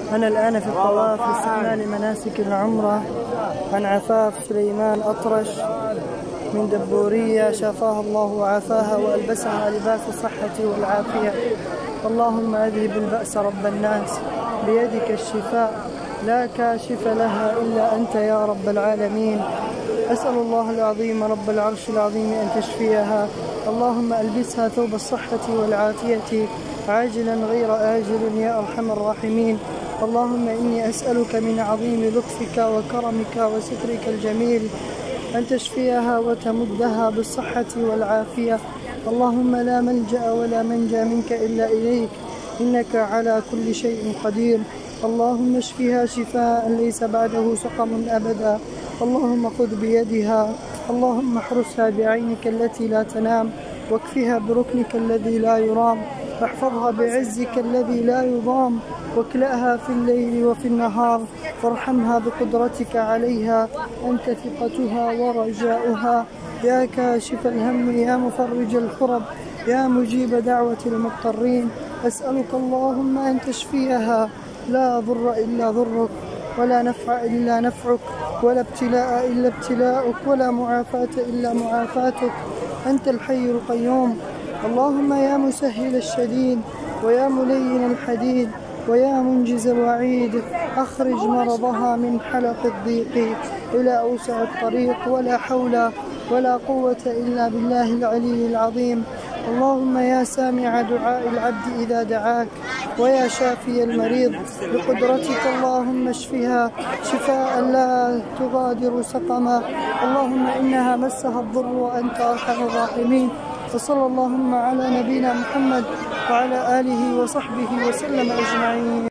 أنا الآن في الطواف لاستكمال مناسك العمرة عن عفاف سليمان أطرش من دبورية، شافاها الله وعافاها وألبسها لباس الصحة والعافية. اللهم أذهب البأس رب الناس، بيدك الشفاء، لا كاشف لها إلا أنت يا رب العالمين. أسأل الله العظيم رب العرش العظيم أن تشفيها. اللهم ألبسها ثوب الصحة والعافية عاجلا غير آجل يا أرحم الراحمين. اللهم إني أسألك من عظيم لطفك وكرمك وسترك الجميل أن تشفيها وتمدها بالصحة والعافية. اللهم لا ملجأ ولا منجى منك إلا إليك، إنك على كل شيء قدير. اللهم اشفها شفاء ليس بعده سقم أبدا. اللهم خذ بيدها، اللهم احرسها بعينك التي لا تنام، واكفها بركنك الذي لا يرام، واحفظها بعزك الذي لا يضام، واكلأها في الليل وفي النهار، وارحمها بقدرتك عليها. أنت ثقتها ورجاؤها، يا كاشف الهم، يا مفرج الكرب، يا مجيب دعوة المضطرين. أسألك اللهم أن تشفيها، لا ضر إلا ضرك، ولا نفع إلا نفعك، ولا ابتلاء إلا ابتلاءك، ولا معافاة إلا معافاتك. أنت الحي القيوم. اللهم يا مسهل الشديد، ويا ملين الحديد، ويا منجز الوعيد، أخرج مرضها من حلق الضيق إلى أوسع الطريق، ولا حول ولا قوة إلا بالله العلي العظيم. اللهم يا سامع دعاء العبد إذا دعاك، ويا شافي المريض، بقدرتك اللهم اشفها شفاء لا تغادر سقما. اللهم إنها مسها الضر وأنت أرحم الراحمين. وصلى اللهم على نبينا محمد وعلى آله وصحبه وسلم أجمعين.